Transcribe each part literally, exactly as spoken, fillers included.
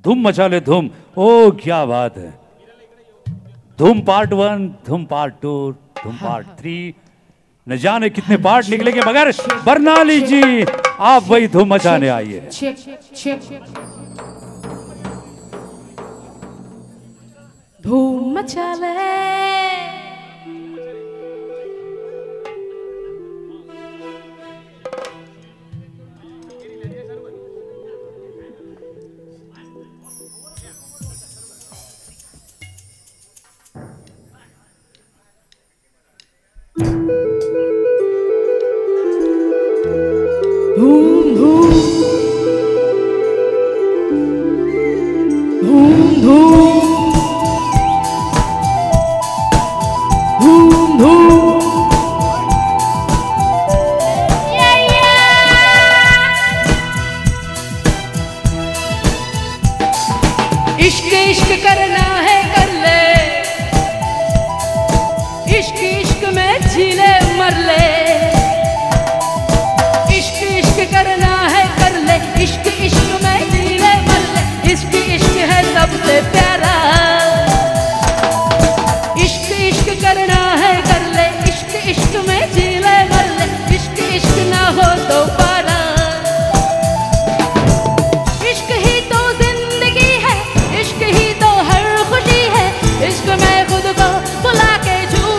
धूम मचा ले धूम। ओ क्या बात है। Dhoom part one, Dhoom part two, Dhoom part three, न जाने कितने पार्ट निकलेंगे, मगर बरनाली जी आप वही धूम मचाने आई है। धूम मचा ले धूम धूम धूम धूम धूम धूम इश्क इश्क करना है कर ले, इश्क इश्क में झीले मर ले, इश्क इश्क करना है कर ले, इश्क इश्क में झीले मर ले, इश्क इश्क है सबसे प्यारा, इश्क इश्क करना है कर ले, इश्क इश्क में झीले मर ले, इश्क इश्क ना हो तो पारा, इश्क ही तो जिंदगी है, इश्क ही तो हर खुशी है, इश्क में खुद को बुला के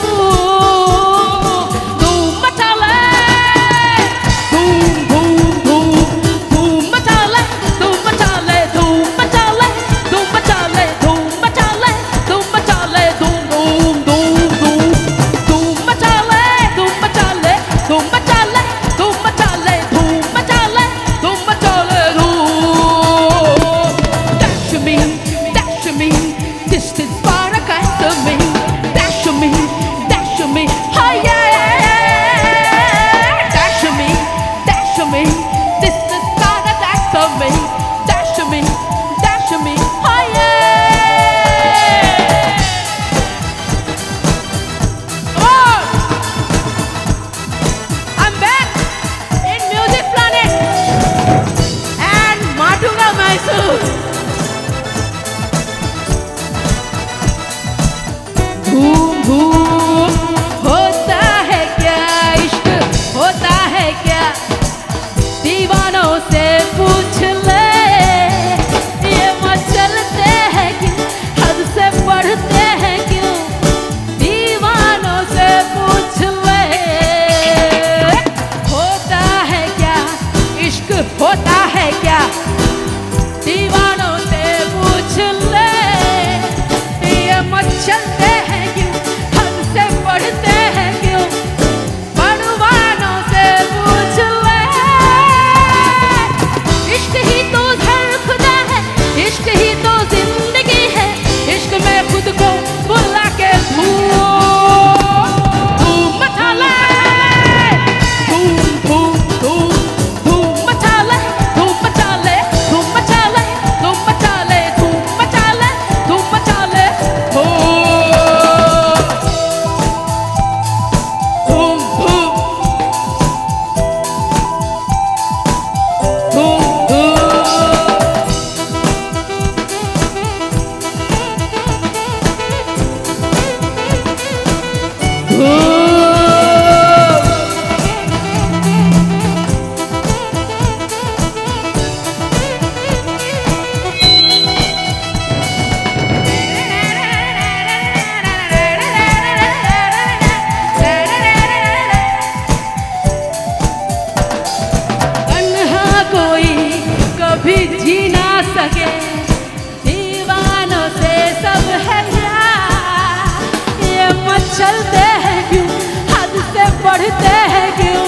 चलते हैं क्यों, हद से बढ़ते हैं क्यों,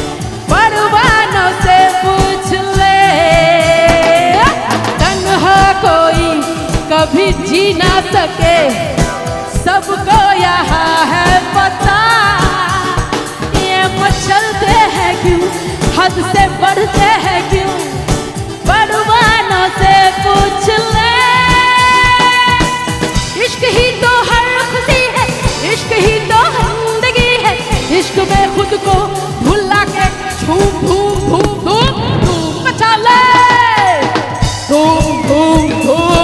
परवानों से पूछ ले। तन्हा कोई कभी जी ना सके, सबको यहाँ है पता, ये मचलते हैं क्यों, हद से बढ़ते हैं क्यों, परवानों से पूछ ले। इश्क ही तो हर खुशी है, इश्क ही तो जिंदगी है, इश्क में खुद को भुला के झूम धूम धूम धूम धूम मचा ले, धूम धूम धूम।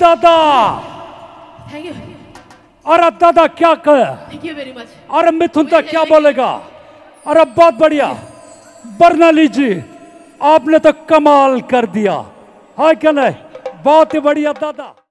दादा। थैंक यू अरे दादा क्या कर, थैंक यू वेरी मच। अरे मिथुन तक क्या बोलेगा। अरे बहुत बढ़िया बर्नाली जी, आपने तो कमाल कर दिया है क्या नहीं, बहुत ही बढ़िया दादा।